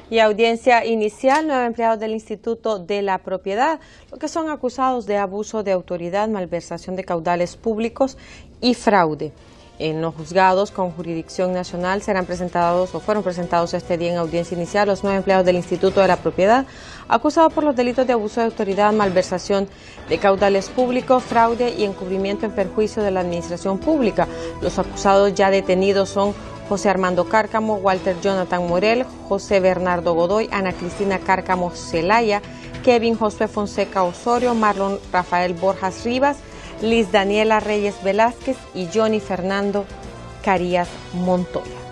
Y audiencia inicial, 9 empleados del Instituto de la Propiedad, los que son acusados de abuso de autoridad, malversación de caudales públicos y fraude. En los juzgados con jurisdicción nacional fueron presentados este día en audiencia inicial los 9 empleados del Instituto de la Propiedad, acusados por los delitos de abuso de autoridad, malversación de caudales públicos, fraude y encubrimiento en perjuicio de la administración pública. Los acusados ya detenidos son José Armando Cárcamo, Walter Jonathan Morel, José Bernardo Godoy, Ana Cristina Cárcamo Celaya, Kevin Josué Fonseca Osorio, Marlon Rafael Borjas Rivas, Liz Daniela Reyes Velázquez y Johnny Fernando Carías Montoya.